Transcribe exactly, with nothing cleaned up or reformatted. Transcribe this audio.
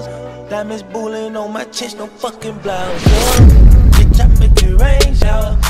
Diamonds bullying on my chest, no fucking blouse. Bitch, I make it rain shower.